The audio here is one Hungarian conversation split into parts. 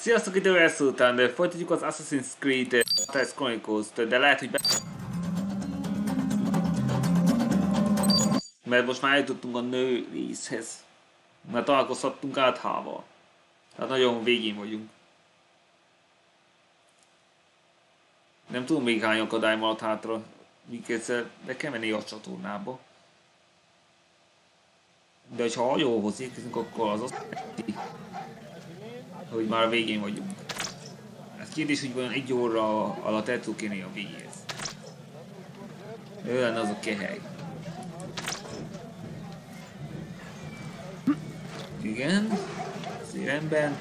Sziasztok, idő után, de folytatjuk az Assassin's Creed Tales Chronicles-t, de lehet, hogy mert most már eljutottunk a nő részhez. Mert találkozhattunk áthával. Tehát nagyon végén vagyunk. Nem tudom még hány akadály maradt hátra, míg egyszer be kell menni a csatornába. De ha hajóhoz érkezünk, akkor az azt jelenti, hogy már a végén vagyunk. Ez kérdés, hogy vajon egy óra alatt el tudok érni a végéhez. Ő lenne az a kehely. Igen, szívemben.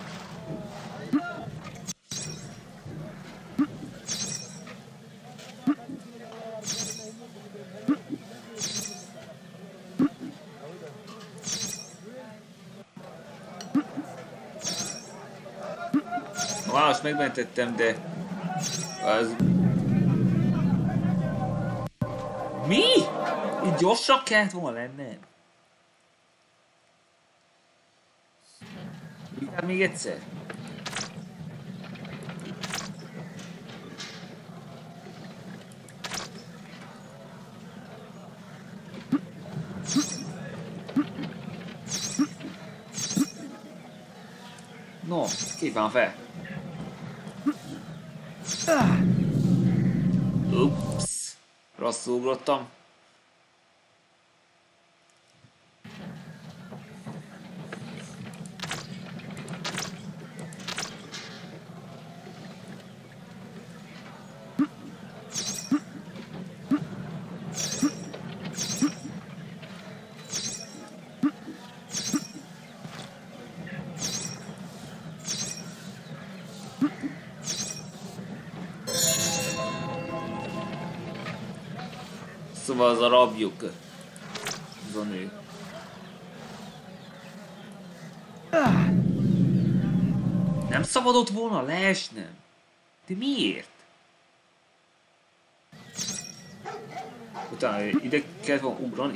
A választ megmentettem, de az... Mi? Így gyorsabb kellett volna lennem? Inkább még egyszer. No, képen fel. Ups, rosszul ugrottam. Szóval az a rabjuk. Az a nő. Nem szabadott volna leesnem. De miért? Utána ide kellett volna ugrani.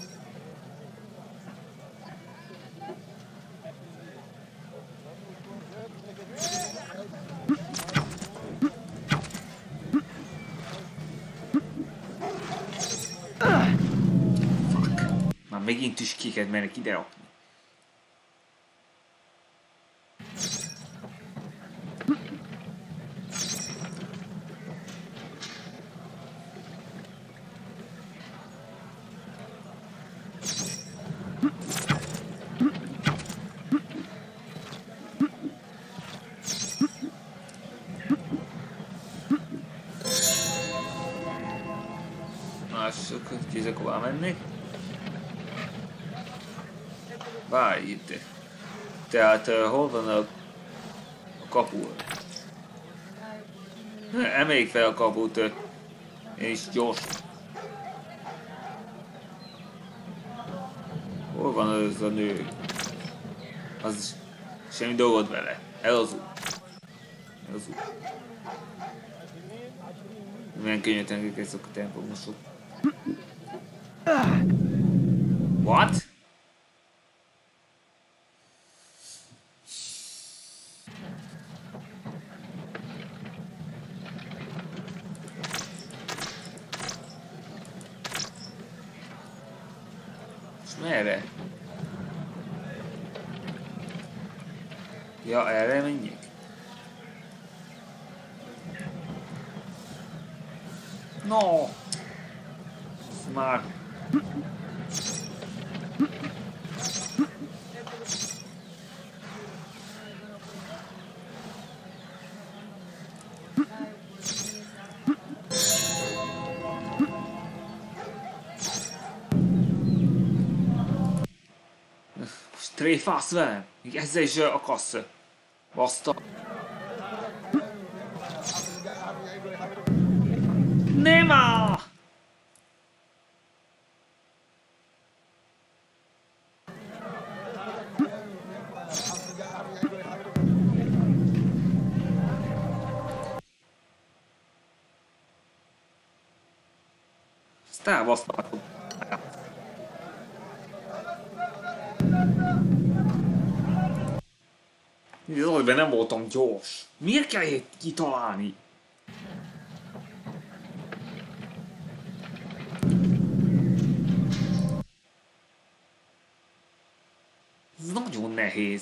Megint is kiket mennek ide rakni. Mások, tízek hová mennék. Várj itt. Tehát hol van a kapu? Emeljük fel a kaput. Én is gyors. Hol van az a nő? Az semmi dolgod vele. El az út. El az út. Milyen könnyűtlen ezek a templomosok. What? Merre? Ja, erre menjek? No! Ez már... Tréfász velem! Még ezzel is akarsz. Baszta. Nem áll! Ezt elbasztalkom. Az, hogy nem voltam gyors. Miért kell ilyet kitalálni? Ez nagyon nehéz.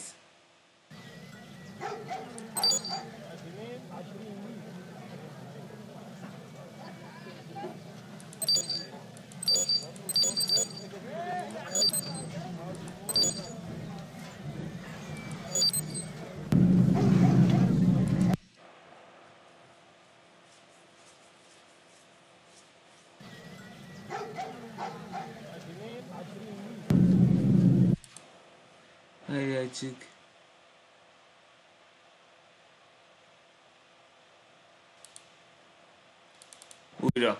Eljegyzik. Újra.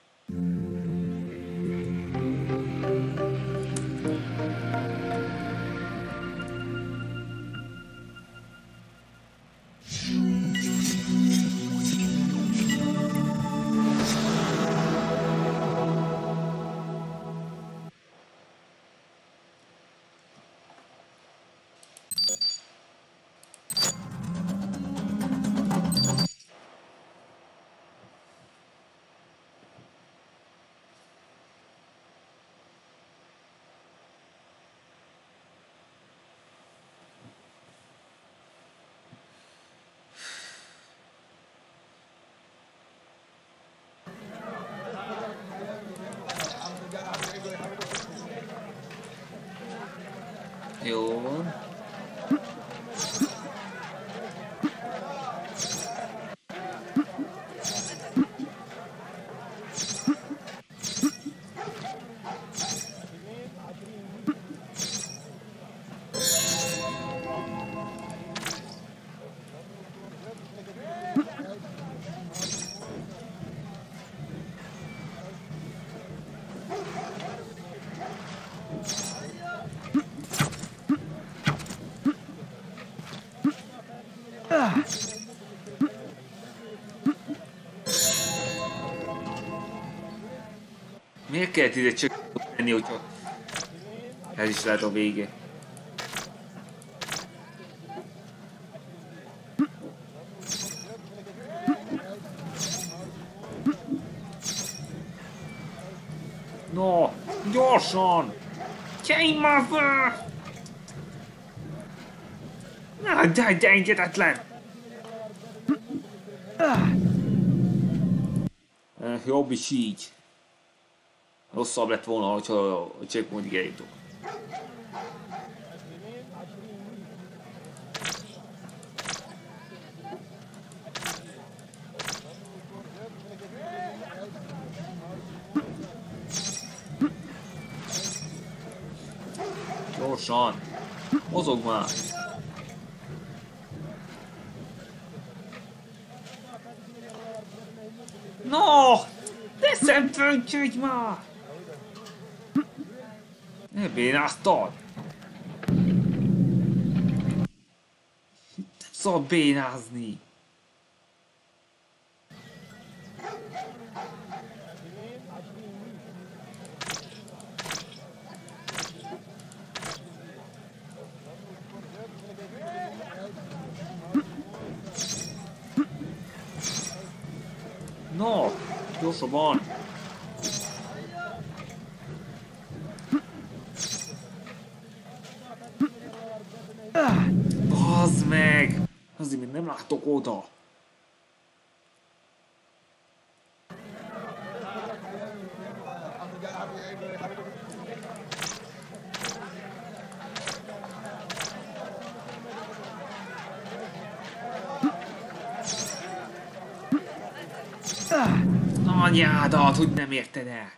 Jó van. Miért kellett ide csak menni, hogyha ez is lehet a vége? No, gyorsan! Chain Master! Na, de engedetlen! Jobb is így. Rosszabb lett volna, hogyha a checkpointig eljutok. Gyorsan! Mozog már! No! Teszem föntjögy már! Ne bénáztad! Nem szabad bénázni! No! Gyorsabban! Bazd meg! Azért még nem látok oda! Anyádat, hogy nem érted el!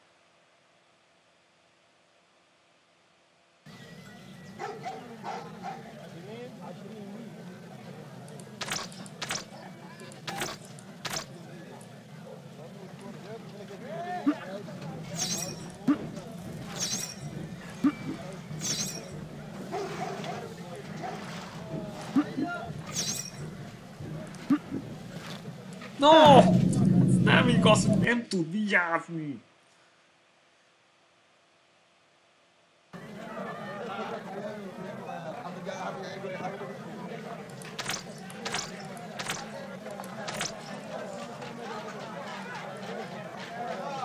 No! Nem igaz, hogy nem tud vigyázni!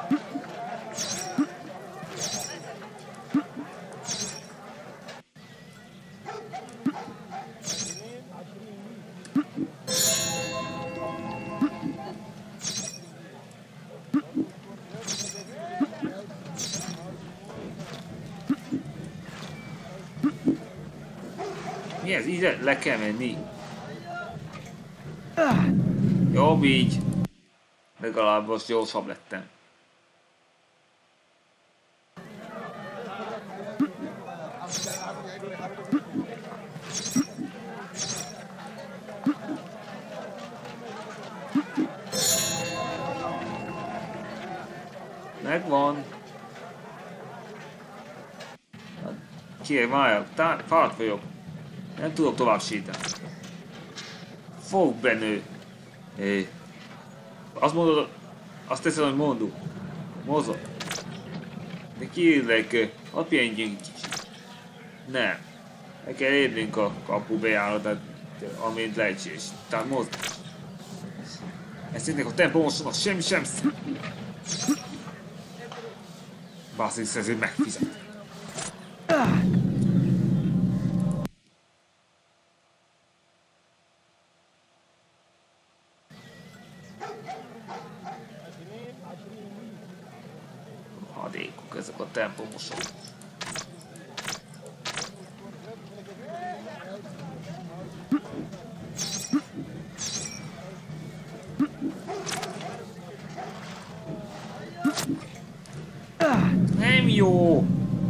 Mi ez? Így le kell menni. Jobb így. Legalább most gyorsabb lettem. Megvan. Kérj, várjak, fáradt vagyok. Nem tudok tovább sétálni. Fog benő. Azt mondod, azt teszed, hogy mondod. Mozog. De kérlek, hadd pihenjünk kicsit. Nem. Meg kell érnünk a kapu bejáratát, amint lehetséges. Tehát mozog. Ezt ennek a tempomosnak semmi sem. Bászik, ezért megfizet. Hadékok ezek a tempomosok. Nem jó!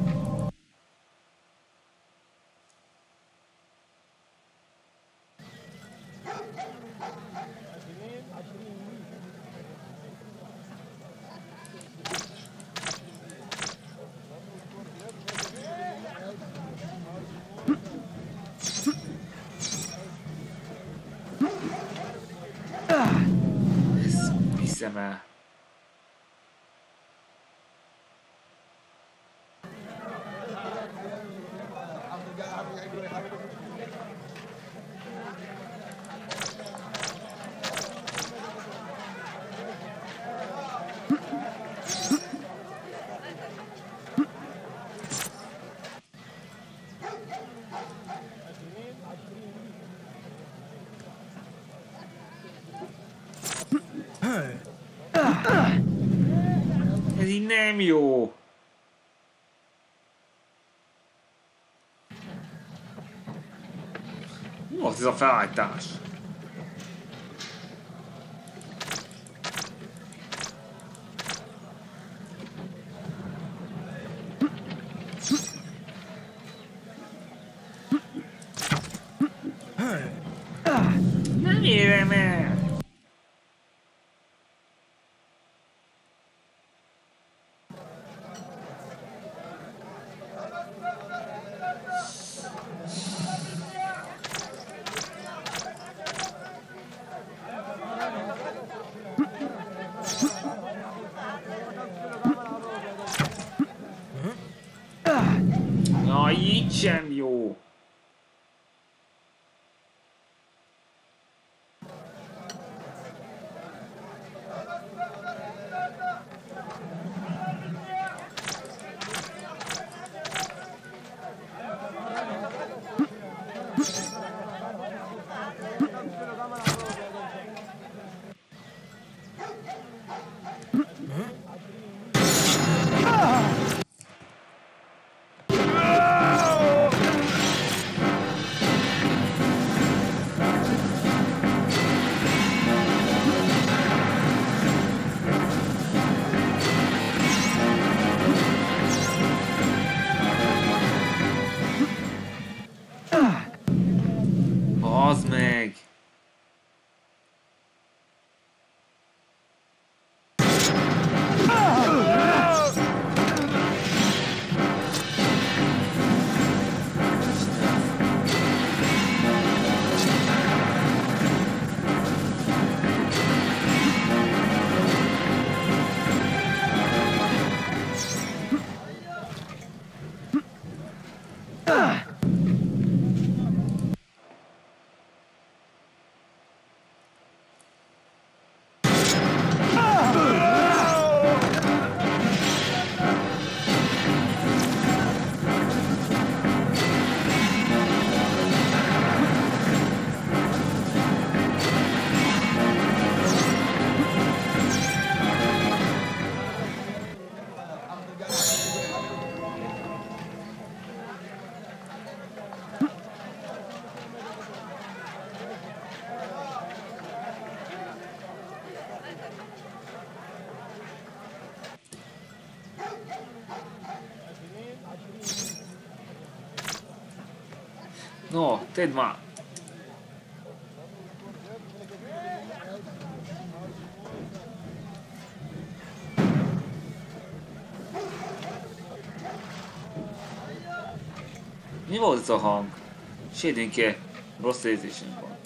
Ezt hiszem el. Ez így nem jó. Mi volt ez a felállítás? Nem érem el. Na, így sem jó. No, tedd már! Mi volt ez a hang? Sédünk-e rossz érzésünk van?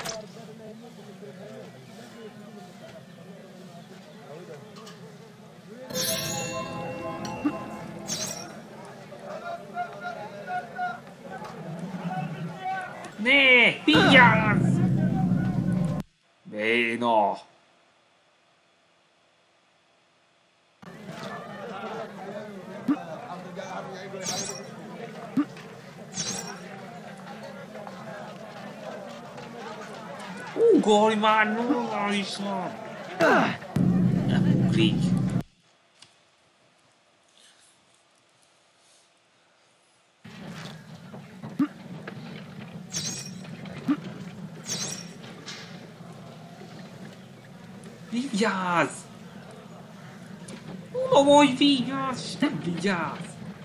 Ne! Vigyázz! Béna! Ugorj már normálisan! Nem ugrik. Vigyázz! Mondom, hogy vigyázz, nem vigyázz!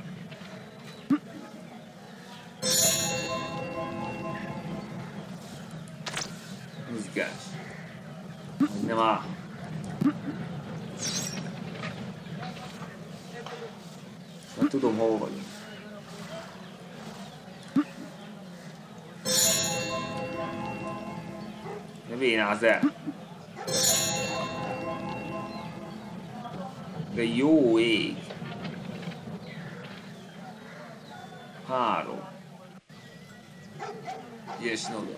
Mozgás. Nem áll. Nem tudom, hol vagyunk. Ne vénázz el! De jó ég! 3. És oda.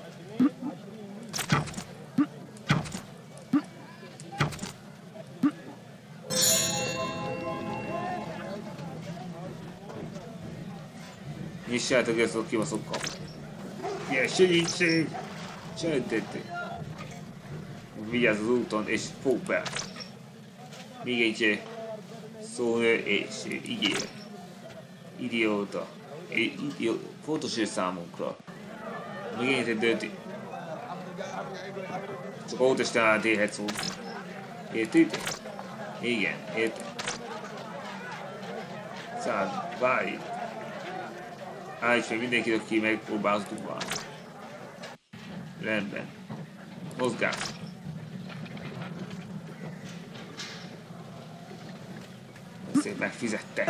Nyissátok ezt a kibaszokkal. Ilyen segítség! Csöntették. Vigyázz az úton és fog be. Még egy szónő és ígér. Idióta. Fontos ő számunkra. Még egy dönti. Csak autostán térhetsz hozzá. Értitek? Igen, értem. Száll, várj. Állíts meg mindenkit, aki megpróbálsz dugválni. Rendben. Mozgás. Szép megfizettek.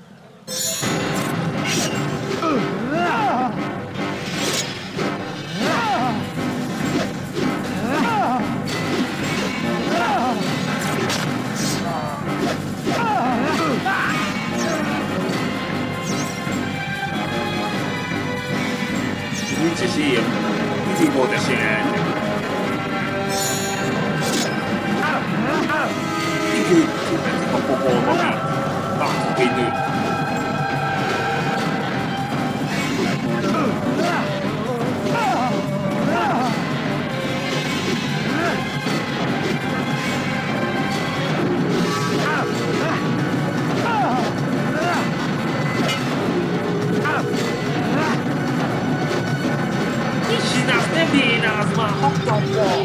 Nincs esélyem. Mindig volt esélyem. Kiküldik a pokolba még. Látunk egy nőt. Mit csinálsz? Ne bénázz már! Hagytam!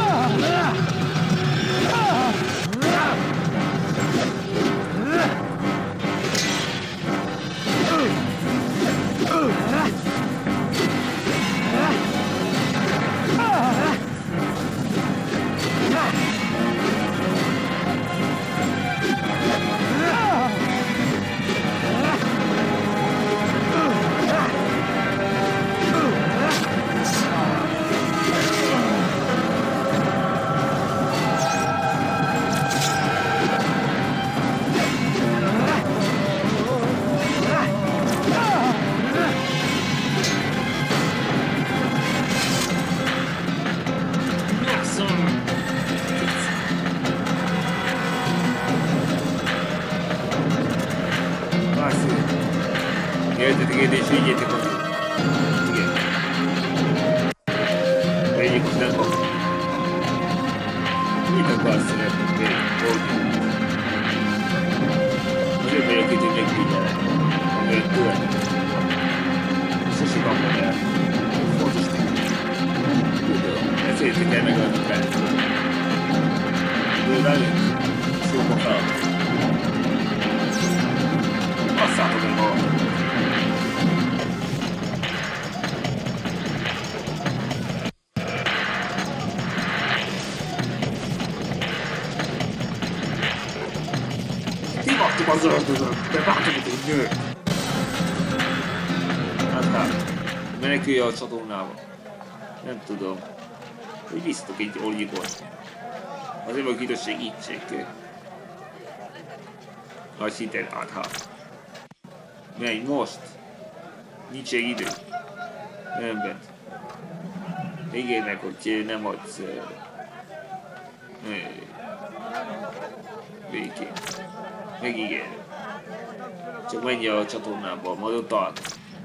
Értetek ide és vigyétek hozzá. Igen. Vegyék ott nem kapni. Mit akarsz szeretnünk végig? Azért vagyok itt, hogy megfigyelek. Amelyik tőlem. Sose kapom el. Fontos nekünk. Tudom, ezért kell megadni fel. Tudod elég? Szóba fel. Basszátok meg magam. Az ördögök, te változott egy nő! Hát, menekülj a csatornába. Nem tudom. Úgy biztos egy orgyikot. Azért vagyok itt, hogy segítség. Nagy hited, hát. Menj most! Nincs egy idő. Nem bent. Ígérnek, hogy nem adsz... Végén. Megígérem. Csak menj a csatornába, majd ott találkozunk.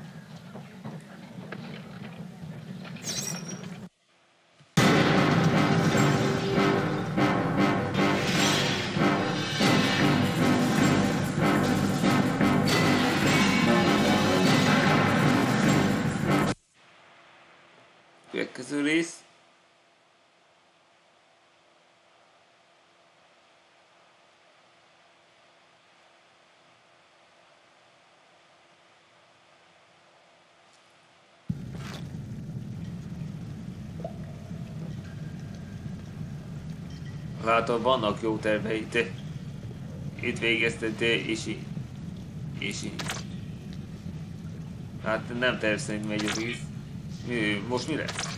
Következő rész. Látod, vannak jó terveid, te itt végezted, és így. Hát nem terv szerint megy a víz. Most mi lesz?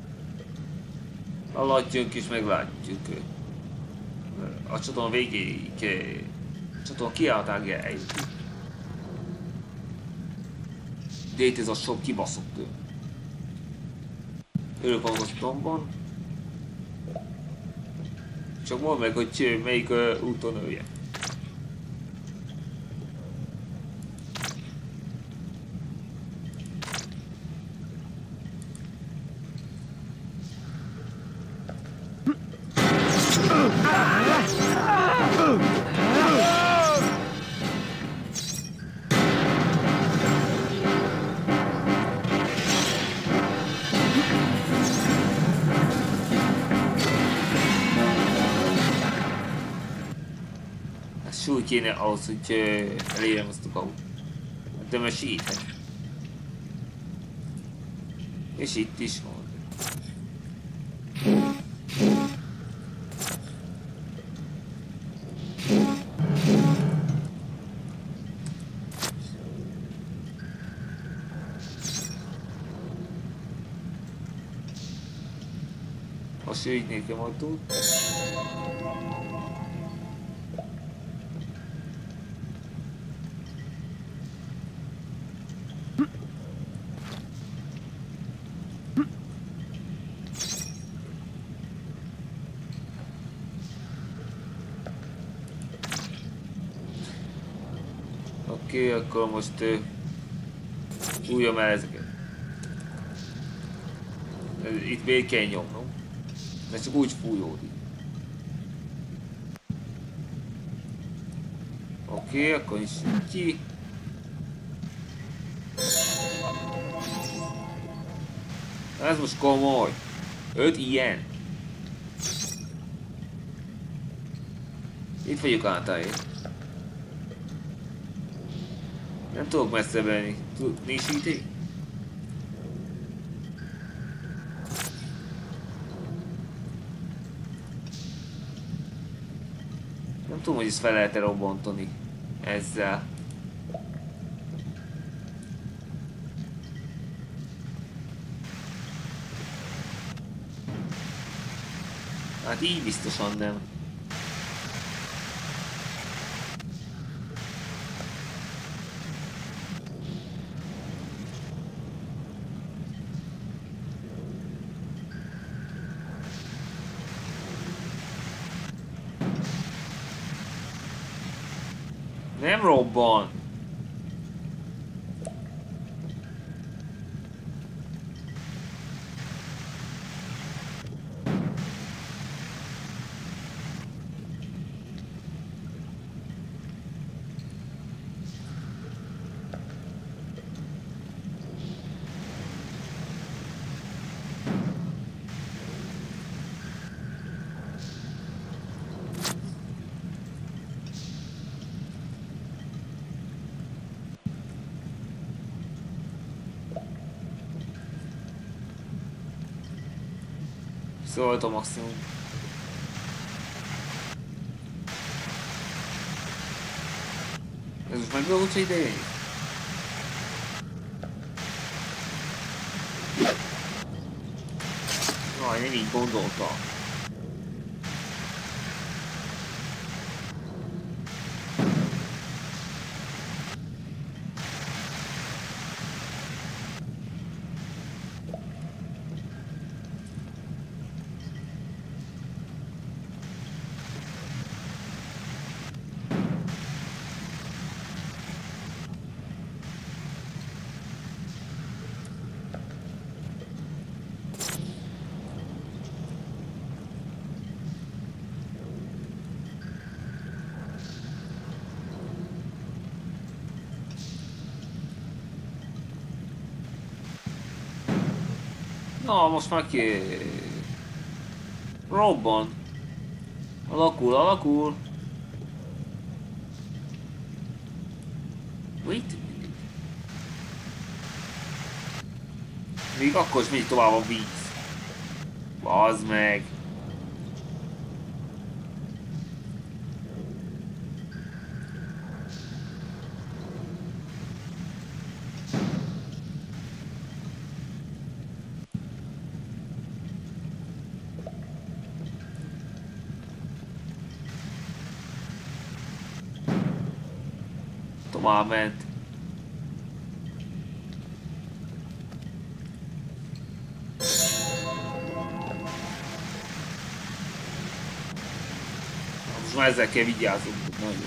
Haladjunk és meglátjuk. A csatorna végéig, a csatorna kiáltáig eljutni. De itt ez a sok kibaszott. Örök van a sztomban. Csak mondd meg, hogy melyik úton ölje. Súly kéne ahhoz, hogy elérjem azt a kaput. De most segítek. És itt is van. A súlyt nekem adott. Oké, akkor most fújjam el ezeket. Itt végig kell nyomnom. Mert csak úgy fújódik. Oké, akkor is ki. Ez most komoly. 5 ilyen. Itt vagyok általában. Nem tudok messze venni. Nincs idő? Nem tudom, hogy ezt fel lehet-e robbantani ezzel. Hát így biztosan nem. Nem robban. Szólt a maximum. Ez most megvalódsz ideig? Jaj, nem így gondoltam. Na, most már ki... Robban. Alakul, alakul. Wait. Még akkor is megy tovább a víz. Bazd meg. Tovább ment. Most már ezzel kell vigyázzunk. Nagyon.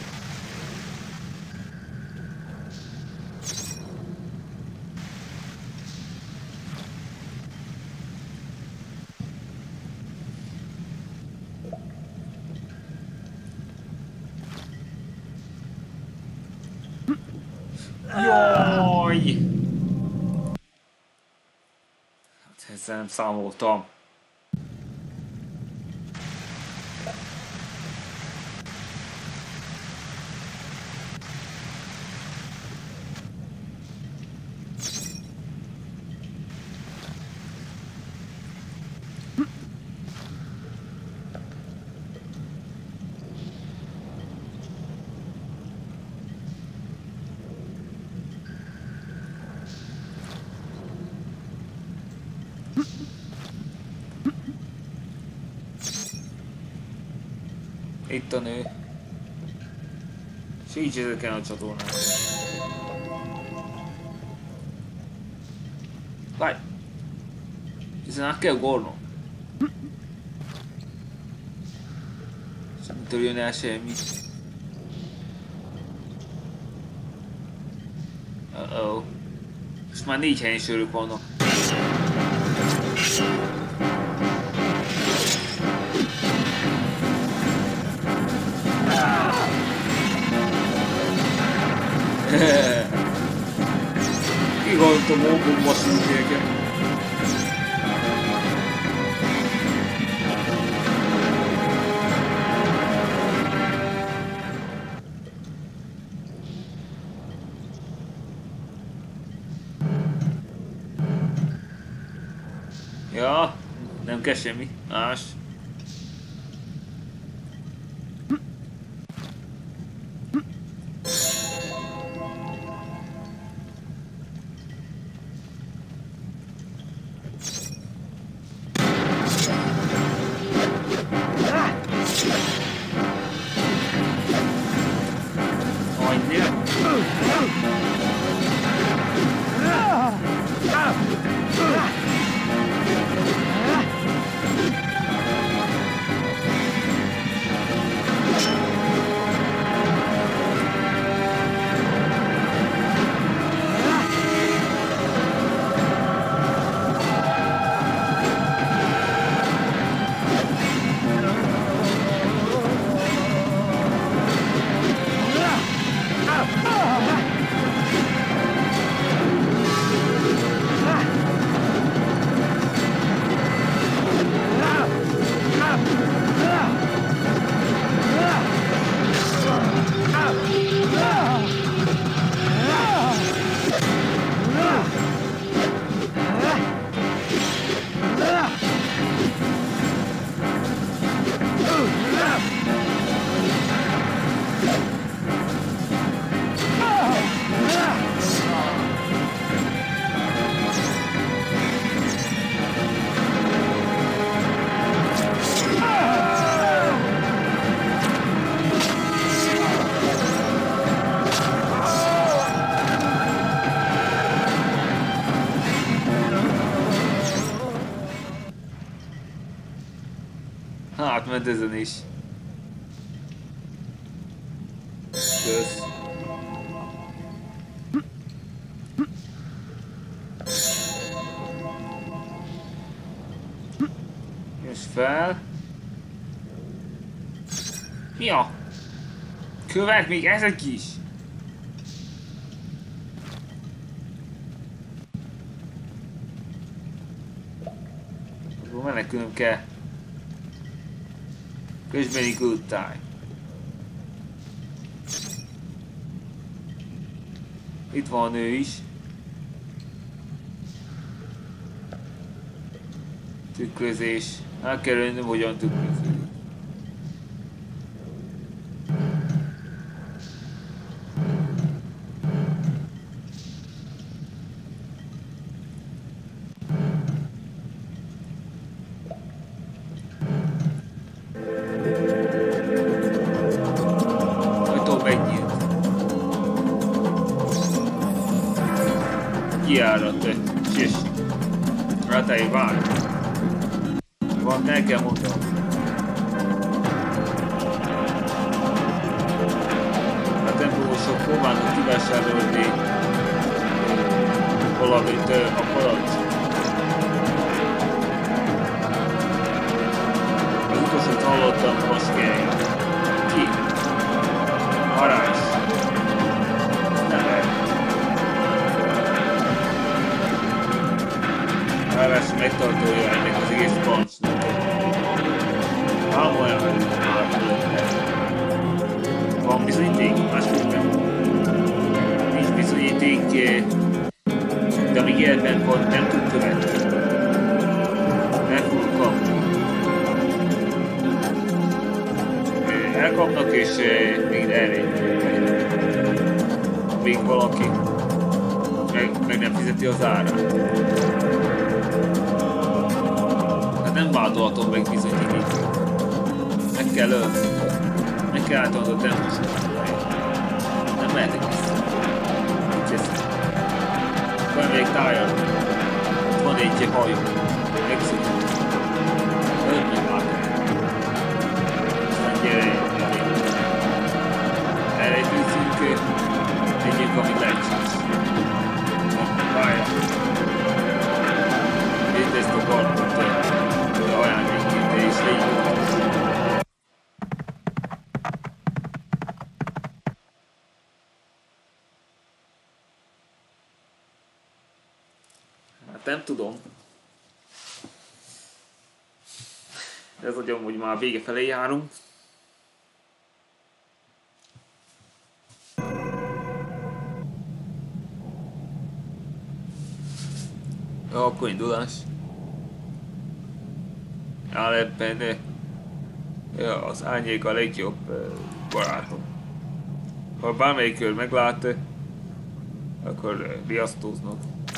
Jaj! Hát ezzel nem számoltam. Itt a nő. És így ezeken a csatornán. Várj! Hiszen át kell ugornom. És nem törjön el semmi. Uh-oh. Most már 4 helyen sörök vannak. Kigondom ógomba szintjéket. Ja, nem kell semmi más. ment ezen is. Kösz. És fel. Mi a? Kövek még ezek is? Akkor menekülnöm kell. Közbeni good time. Itt van a nő is. Tükrözés. El kell önnöm, hogyan tükrözés. Kiárat, és rátáig vár. Van, el kell mondanom. A tempósok próbálnak kivásárolni valamit a parancs. Az utolsót hallottam, most kell. Ki? Varázs. Ráadásul megtartója ennek az egész pancsnak. Ám olyan van bizonyíték? Másképpen. Nincs bizonyíték, de amíg életben van, nem tud követni. Nem fogok kapni. Elkapnak és még elrejtődik. Még valaki meg nem fizeti az árát. Nem vádolhatom meg bizonyíték. Meg kell ölni. Meg kell átadnod a tempósot. Nem mehetek vissza. Úgy eszem. Van még tájjal. Ott van egy hajó. Megszűnik. Öld meg át. Aztán gyere. Elrejtőzzünk. Tegyünk, amit lehetséges. Várjál. Itt ezt a kartot. Ajándékként és légy. Hát nem tudom. Ez agyom, hogy már vége felé járunk. Ja, akkor indulás. Ebben ja, az árnyék a legjobb barátom. Ha bármelyikről meglát, akkor riasztóznak.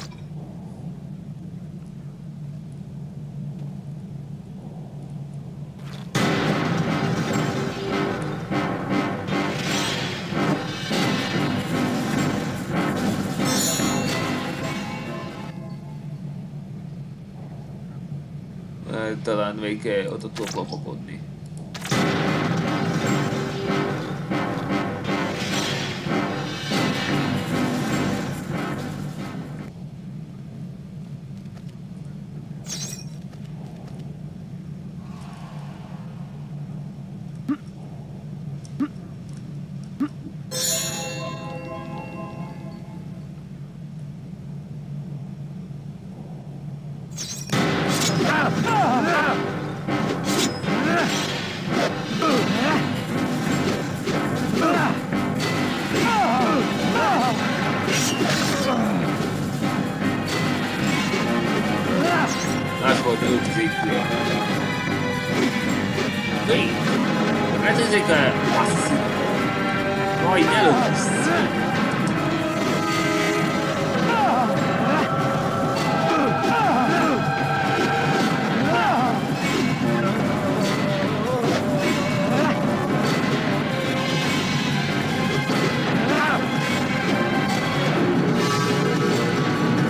Talán még oda tudok lopakodni.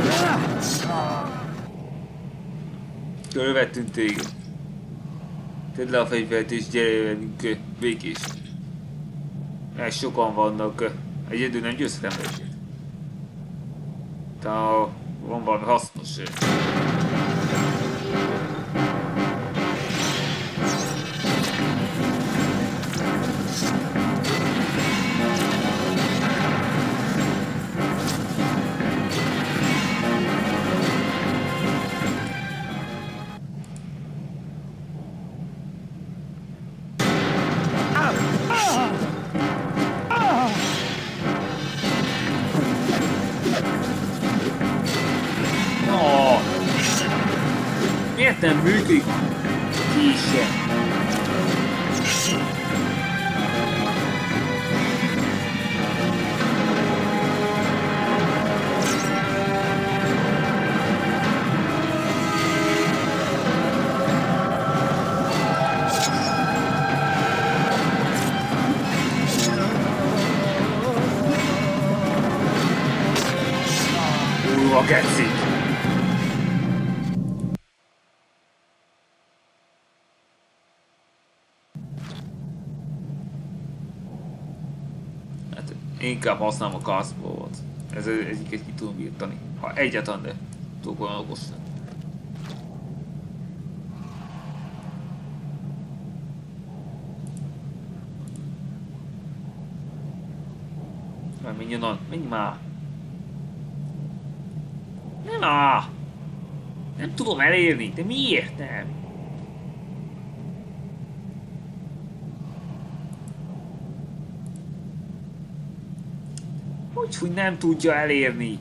Körülvettünk téged. Tedd le a fegyvert és gyere velünk békés. Mert sokan vannak. Egyedül nem győzhetem őket. Tehát van valami hasznos. Miért nem működik? Kise. A geci. Inkább használom a crossbow-ot. Ez egyiket ki tudom írtani. Ha egyáltalán, de tudok olyan okosan. Menj onnan, menj már! Nem áll! Nem tudom elérni, de miért nem? Hogy nem tudja elérni?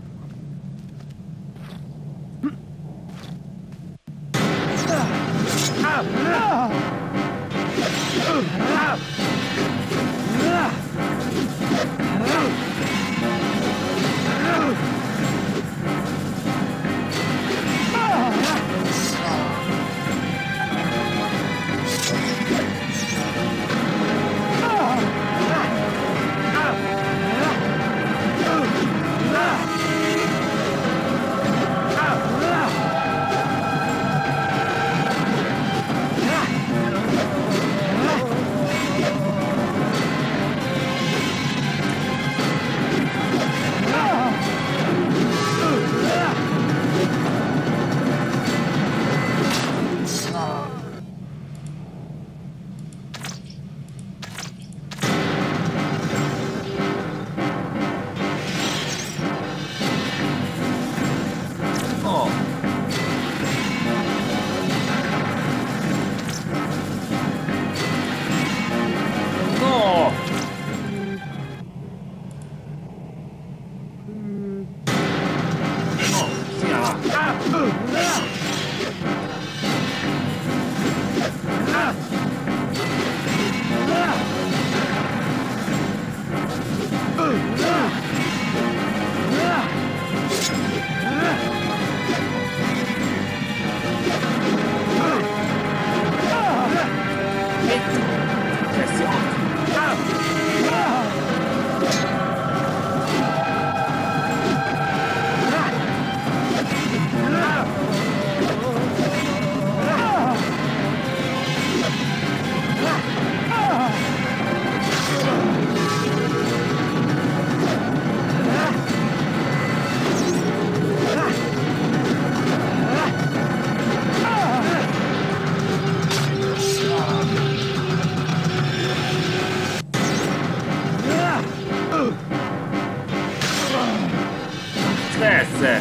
Persze!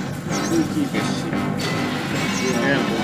Új képesség. Nem volt.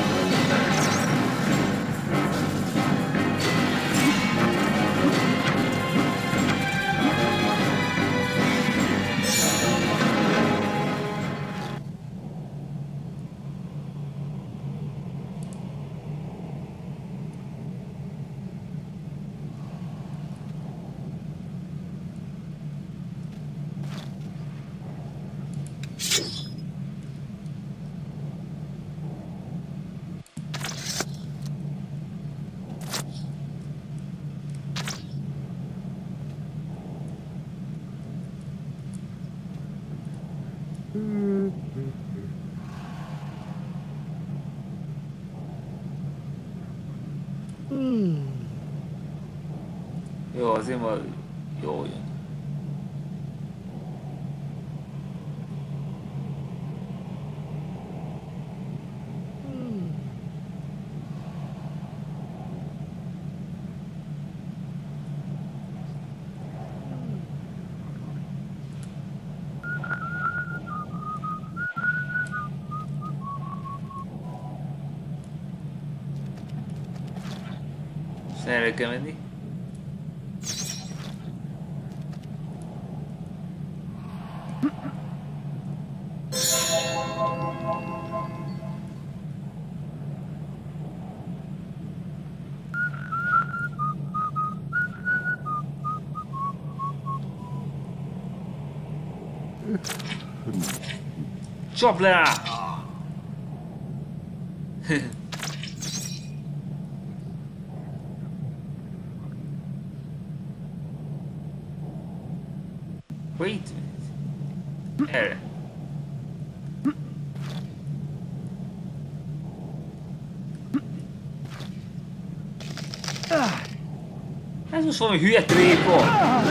Jó, azért már jó jön. Erre kell menni. Csap le rá! Wait a minute. Erre. Ez most valami hülye tréfa.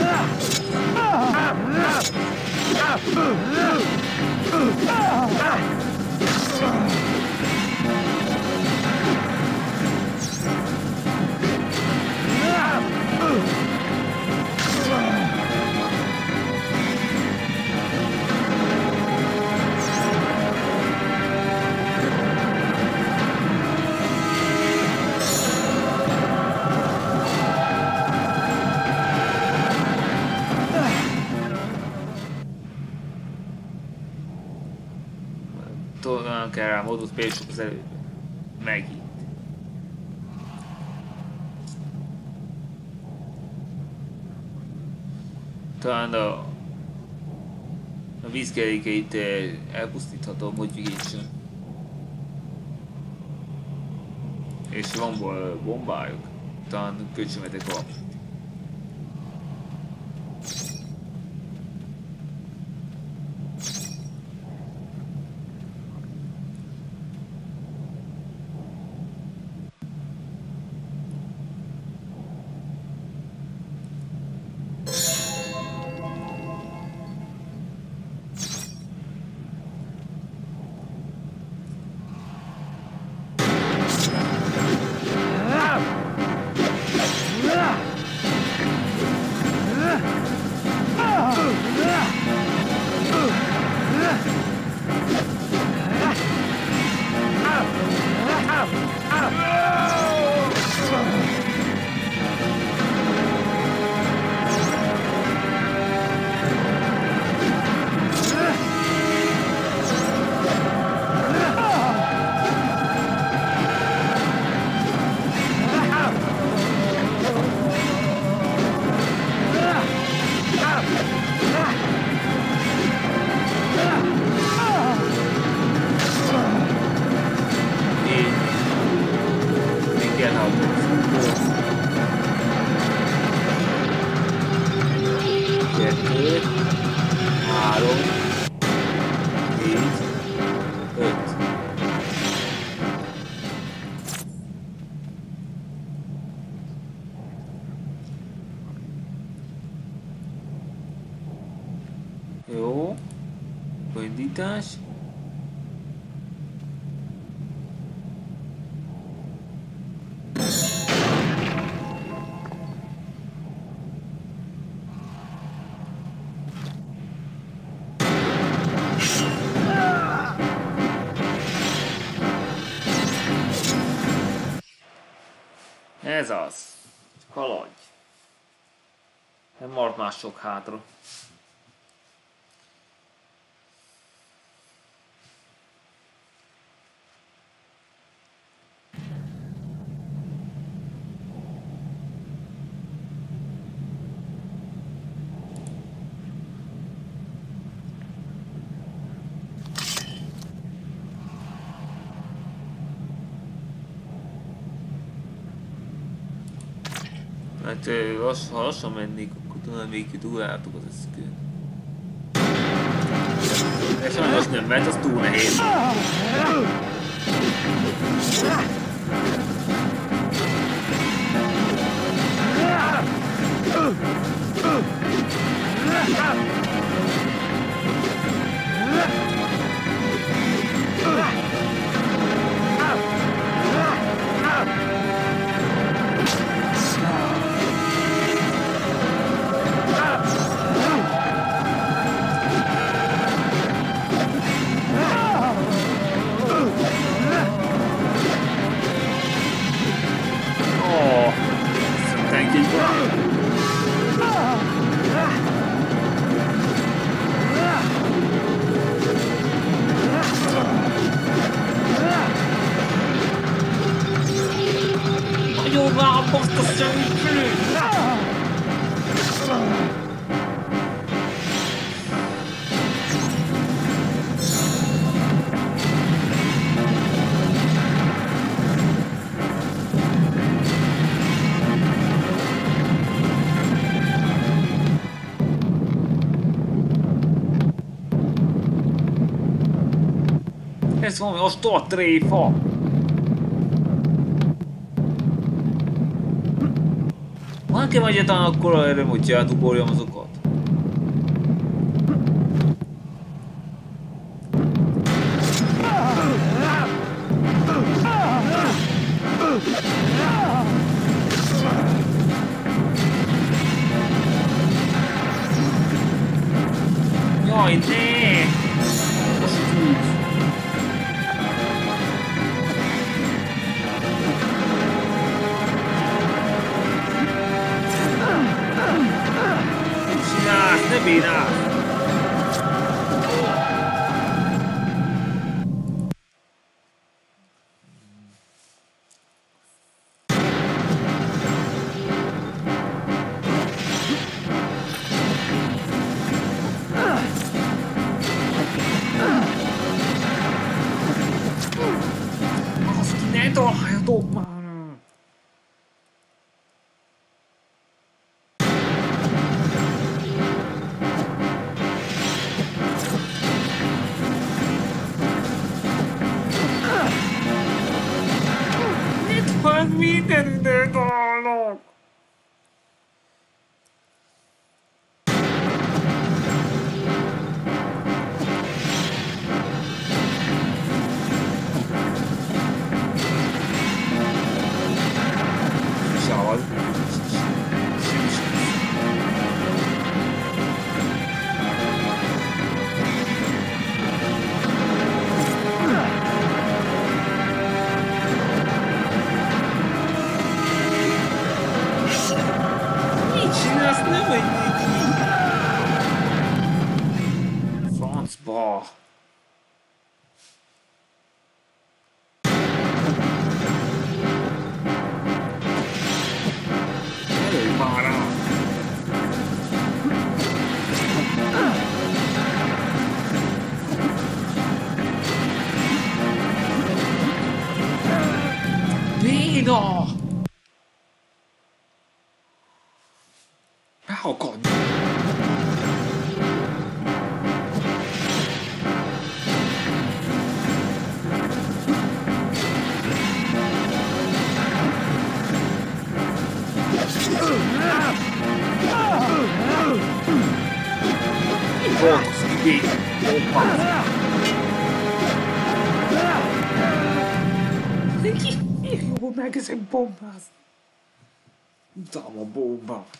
Olyan kell rá módot például az előbb. Megint. Talán a vízkerékeit elpusztíthatom, hogy vigítsen. És van bombájuk. Talán kölcsönvetek valamit. Jó. Indítás. Ez az. Haladj. Nem maradt más sok hátra. Hát ha lassan mennék, akkor talán még kitúráltuk az eszköt. De sajnos nem, mert az túl nehéz. Ez valami ostól tréfa! Van nekem egyáltalán akkora erőm, hogy átugorjam azokat? Jaj, ne! Most úgy! Ne bírálsz! Azt ki ne találjatok már! Minden ide találok! Szóval... Francba! Előbb már rá! Béna! Ráakadj! Voltos ki bombázni. Jó, megkezdek bombázni. Utálom a bombát.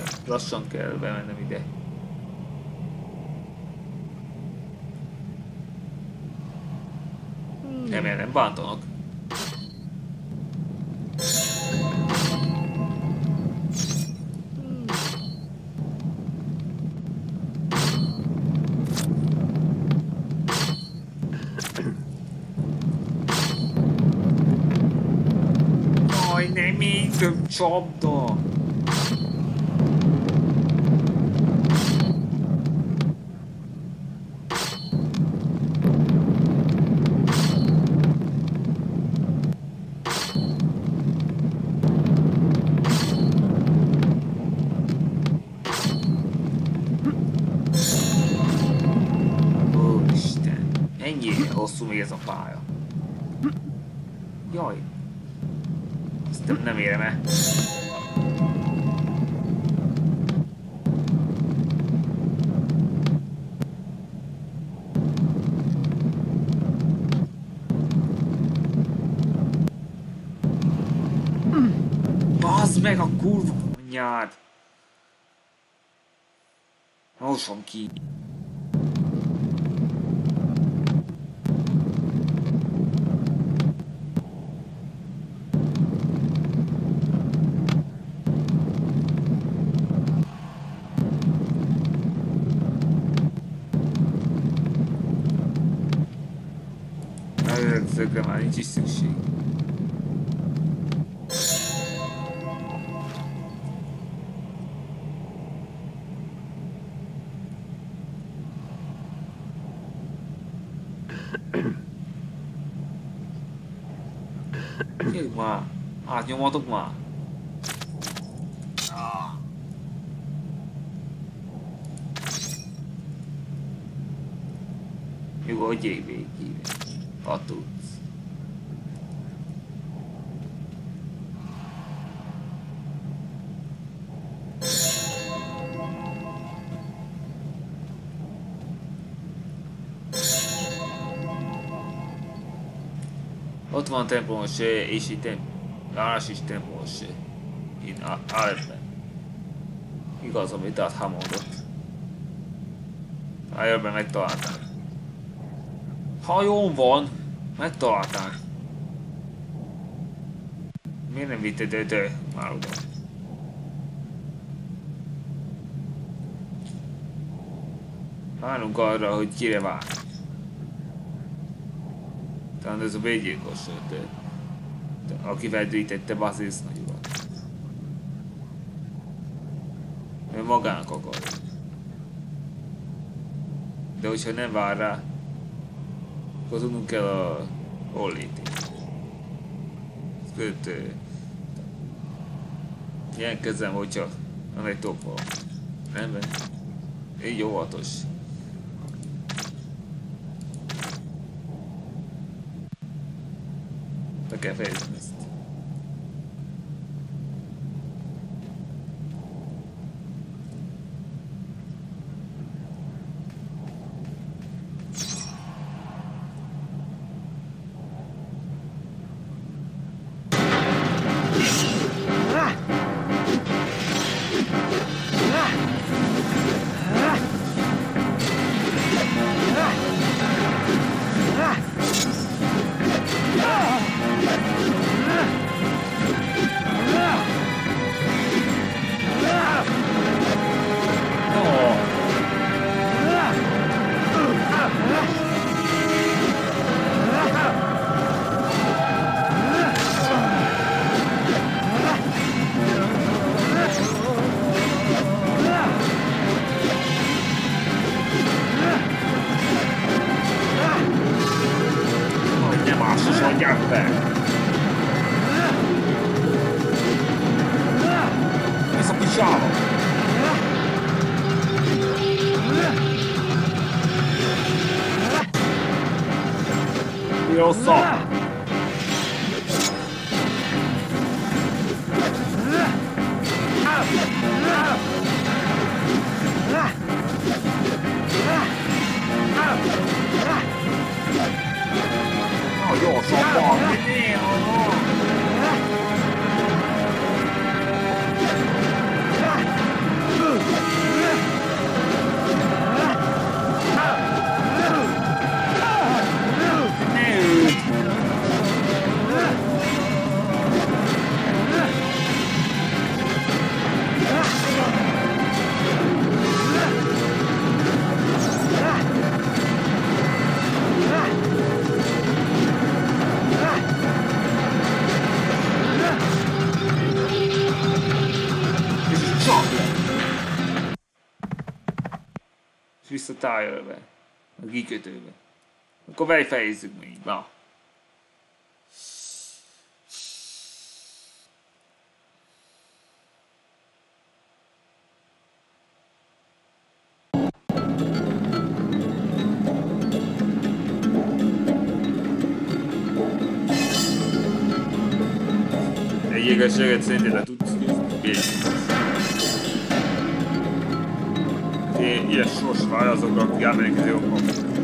Lassan kell bemennem ide. Nem bántanak. Jaj, nem még több csapda! Hosszú még ez a pálya. Jaj. Ezt nem érem el. Bazd meg a kurva anyád! Mosom ki. Ezekre már nincs is szükség. Jöjj már! Átnyomatok már! Nyugodjék végig! Ha tudsz. Ott van templomos és itt Lárás is templomos. Itt Alepben. Igaz, amit Adha mondott. Alepben megtalálták. Hajón van! Megtalálták. Miért nem vitted ide már oda? Várunk arra, hogy kire vár. Talán ez a véggyilkos, akivel gyűjtette Basilisz nagyurat. Ő magának akar. De hogyha nem vár rá, akkor tudnunk kell a hollétét. Jelentkezzem, hogyha van egy toppal. Rendben. Így óvatos. Be kell fejezni ezt. vissza tájölbe. A kikötőbe. Akkor befejezzük még. Na. Egy igazságot szerinted tudsz győzni. Ilyen sors vár azokra, akik elmennek jobban.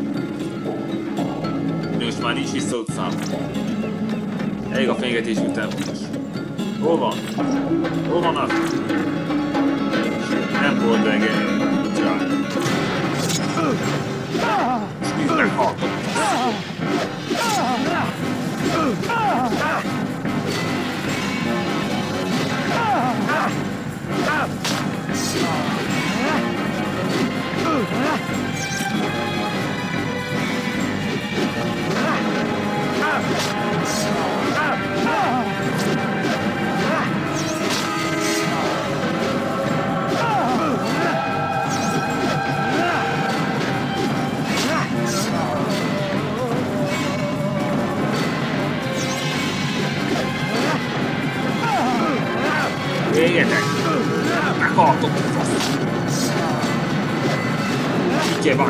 Most már nincs vissza utcán. Elég a fenyegetés után most. Hol van? Hol van az? Nem volt legyen. Csár. És meghaltott. Végetek! Meghaltok! Így van!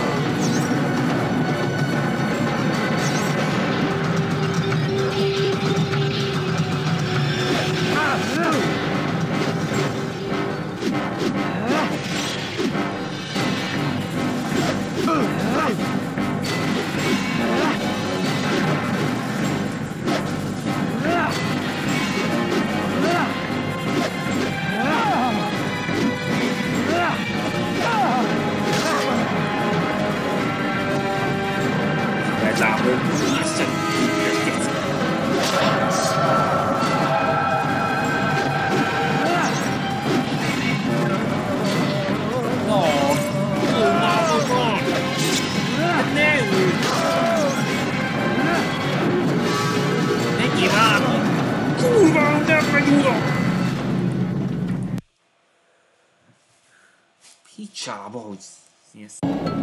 Picsába, hogy ilyen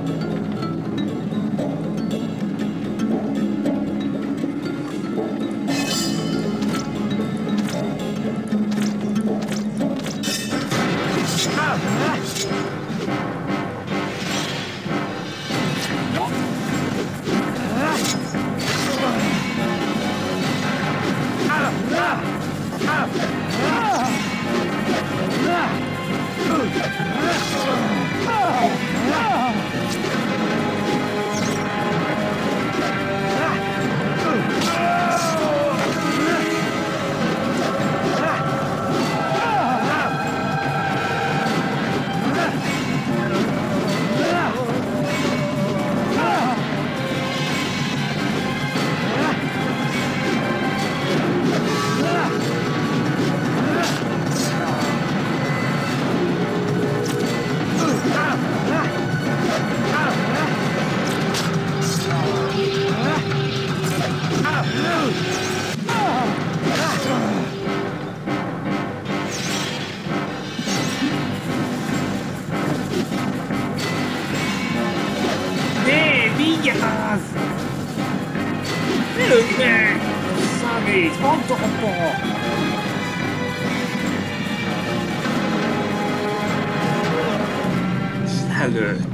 előtt.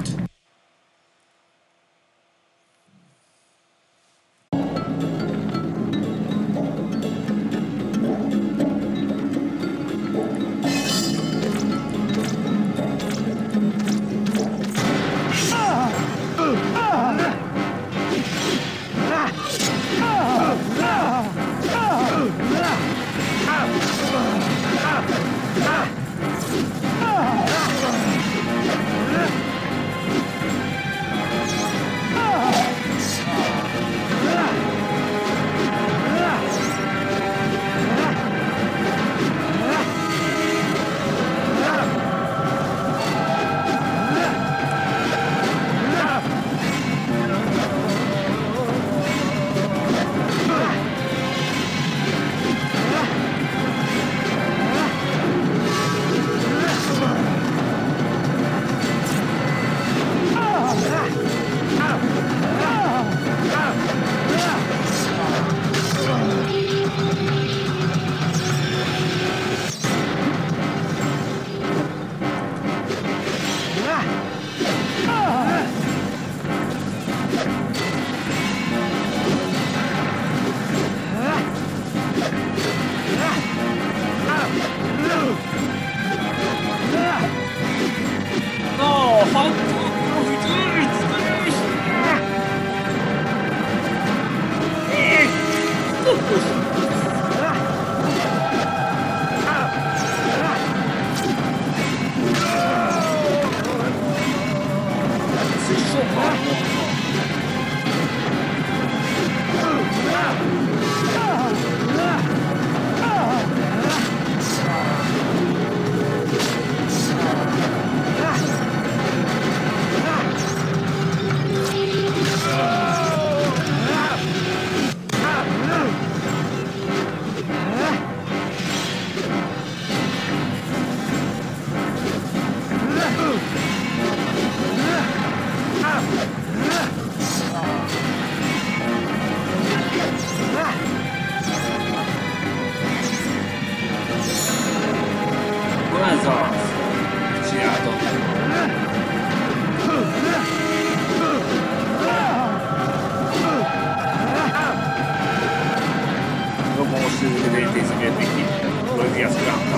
neki. Tudod, azt rám.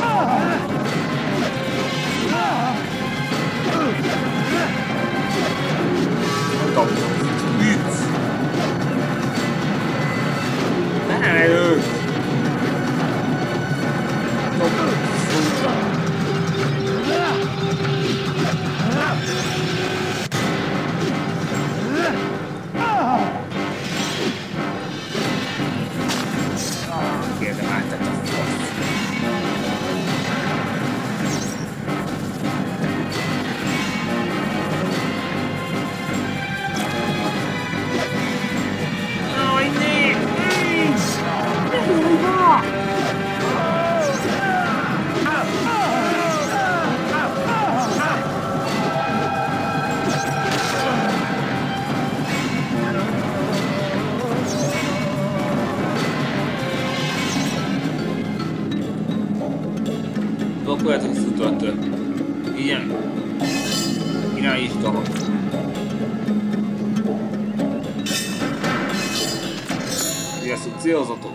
Vicc! Ne ők! Kérdem átett a fasz. Jaj, né! Akkor ezt utat ilyen irány is tavak. Sziasztok, célzatok!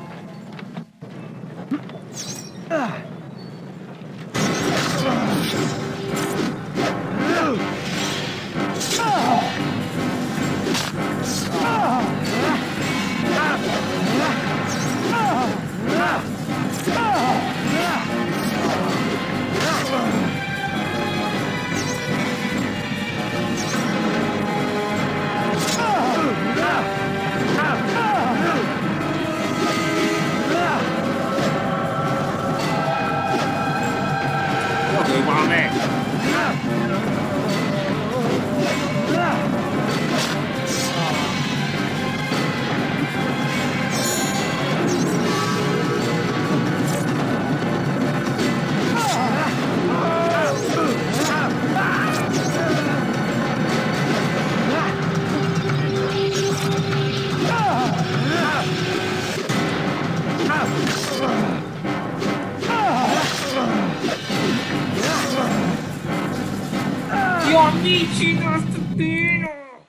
Amici nostri Pino!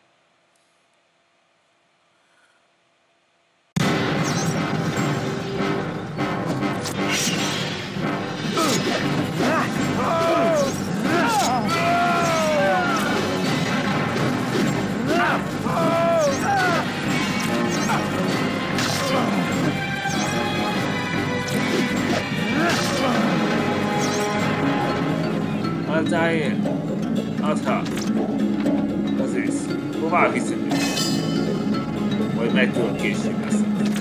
Dai, altra. Azért. Hová viszem? Majd meg tudok később ezt.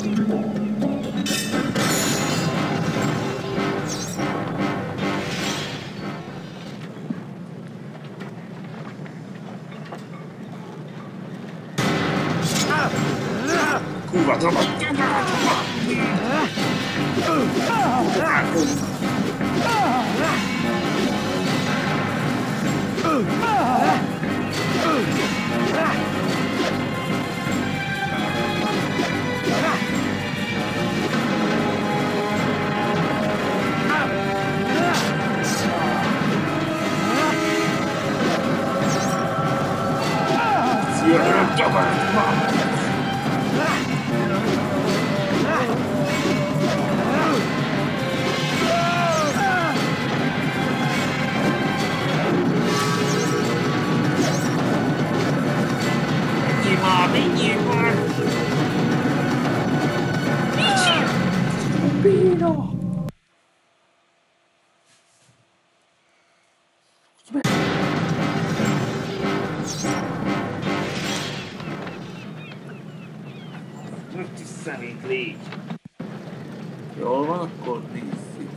Kurva, tovább! Szemét légy. Jól van, akkor nézzük.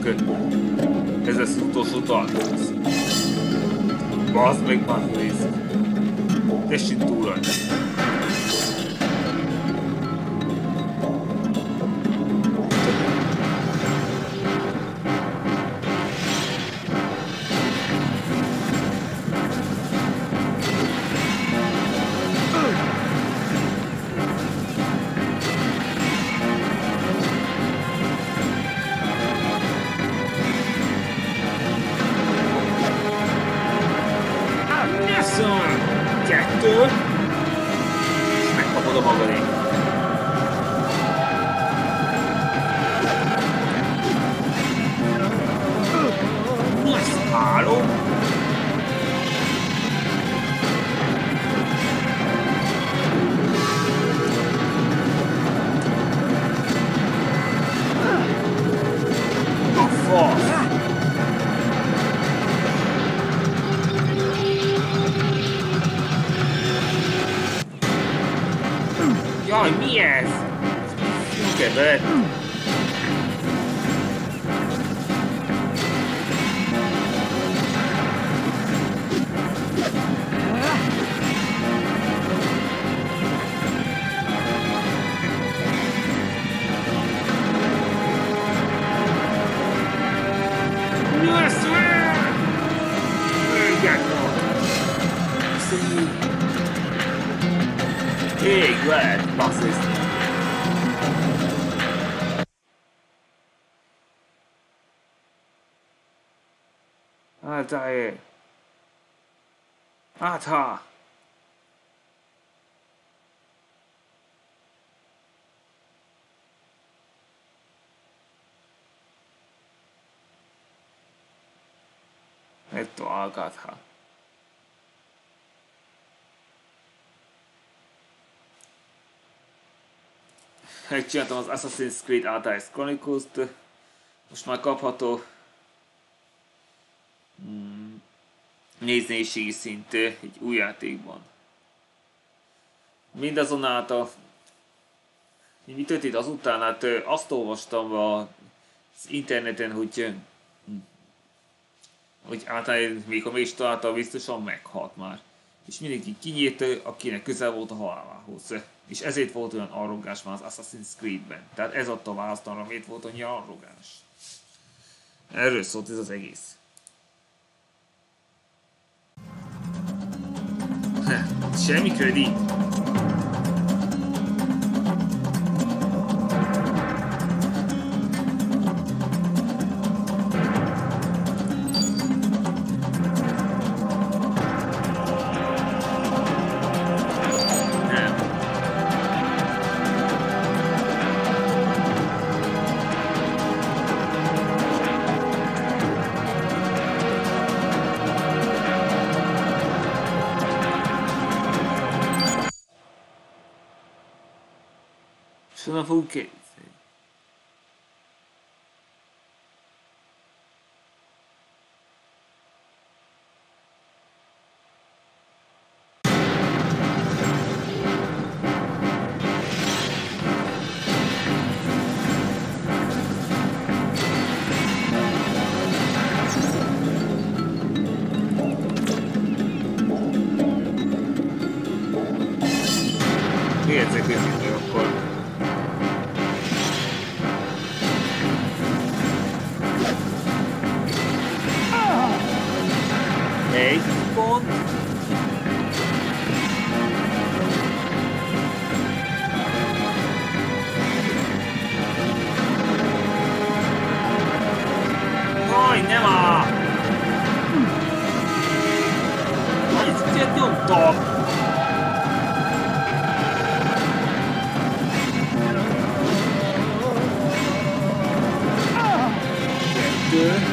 Ez lesz az utolsó tartalmaz. Bazd meg, bazd nézd. Tessék túl rajta. Megkapod a magadé. Mi ez a három? A fasz! Jaj, mi ez? Kedved! Mi lesz? Ég lehet, basszus! Álljál! Átha! Etto alkatha. Megcsináltam az Assassin's Creed Altair Chronicles-t, most már kapható néznéségi szint egy új játékban. Mindazonáltal, mi történt azután, hát azt olvastam az interneten, hogy Altair, még ha még is találta, biztosan meghalt már. És mindenki kinyírt, akinek közel volt a halálához. És ezért volt olyan arrogáns már az Assassin's Creed-ben. Tehát ez adta a választ arra, miért volt annyira arrogáns. Erről szólt ez az egész. Semmi kredit. Sono fogunk készíteni. Mi egyszer készíteni akkor? Egy pont. Jaj, nem áll! Ezt nyomtam! Kettő.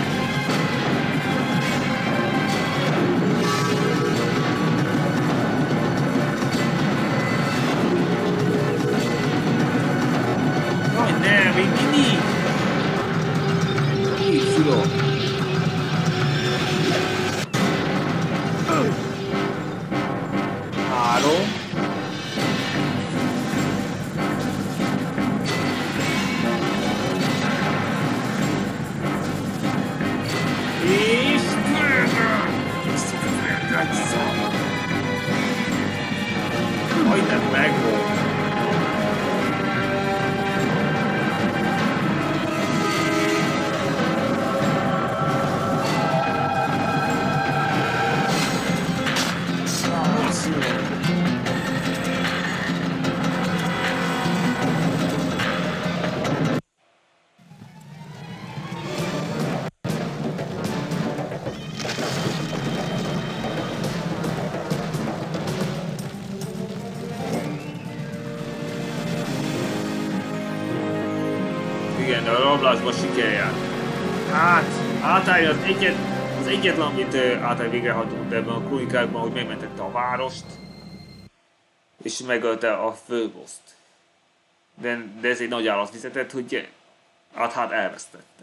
igen, a rablásban siker jár. Hát, általában az egyetlen, amit általában végrehajtott ebben a kronikákban, hogy megmentette a várost, és megölte a főboszt. De ez egy nagy állat fizetett, hogy hát elvesztette.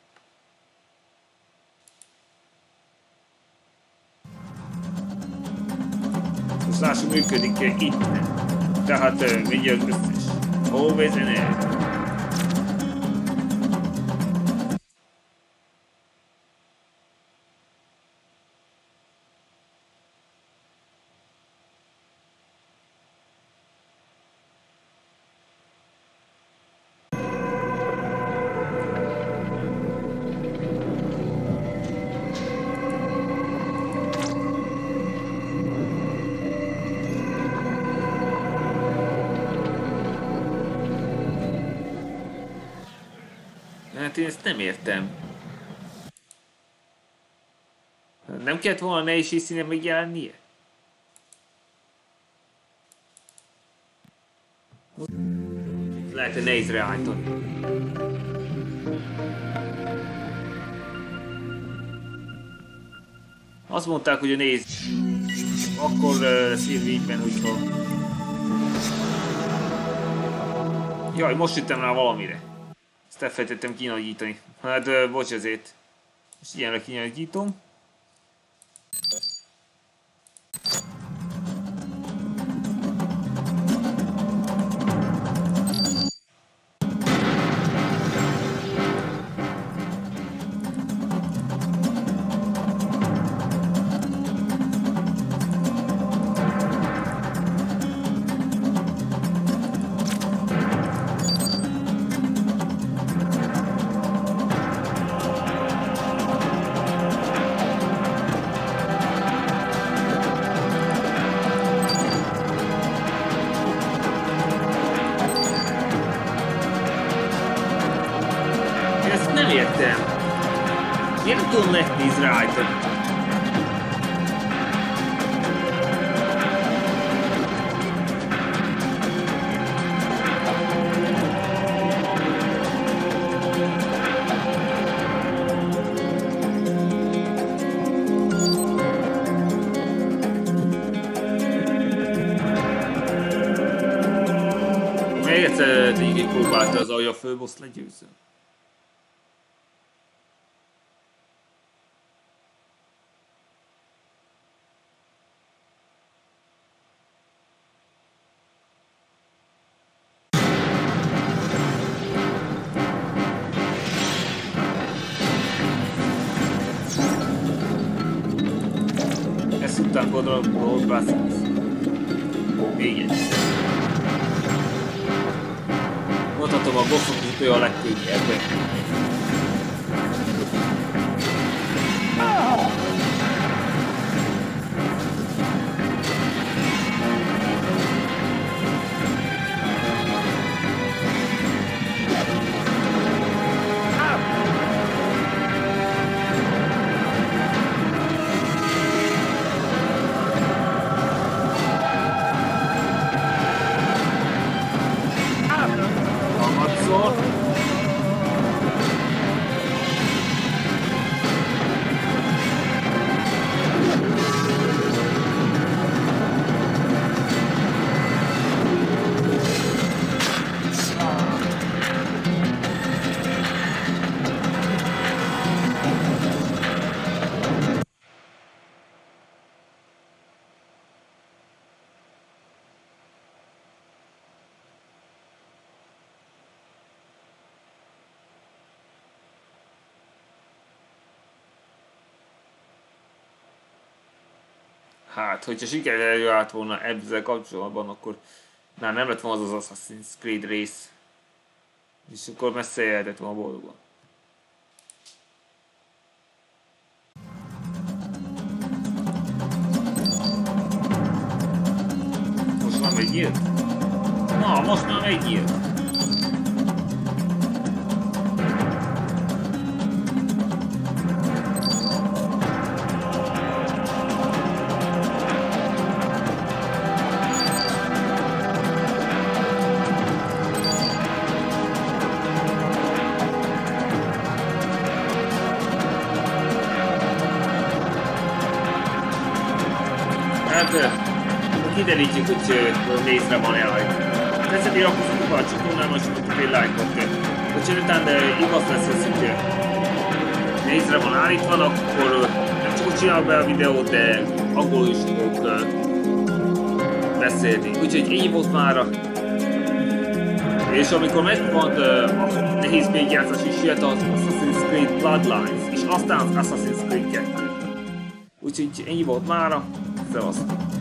Most lássuk, működik itt. Tehát vigye az összes. Always and air. Hát én ezt nem értem. Nem kellett volna nehézségszínen megjelennie? Lehet, hogy nehézre állítani. Azt mondták, hogy a nehéz... Akkor szívvégyben, hogyha... Jaj, most jöttem rá valamire. Ezt elfelejtettem kinagyítani. Hát, bocs ezért. Most ilyenre kinagyítom. Miért nem tudom left-néz ráállítani? Még egyszer így próbálta az, ahogy a főboszt legyőzöm. Gold Blessings. Még egyszer. Mondhatom, a bosszok ütő a legkönnyebb. Hát, hogyha sikerül állt volna ezzel kapcsolatban, akkor nem lett volna az Assassin's Creed rész. És akkor messze élhetett volna boldogan. Most már megnyílt? Na, most már megnyílt. hát kiderítjük, hogy nézre van rajta. Tetszett iratkozatok a csatornán, most mutatjuk egy lájkot. Hogyha utána igaz lesz az, hogy nézre van állítva, akkor nem csak úgy csinálok be a videót, de angolul is tudok beszélni. Úgyhogy így volt mára. És amikor megvan a nehéz végjátszás is jött az Assassin's Creed Bloodlines, és aztán az Assassin's Creed 2. Úgyhogy ennyi volt mára, szevasztok!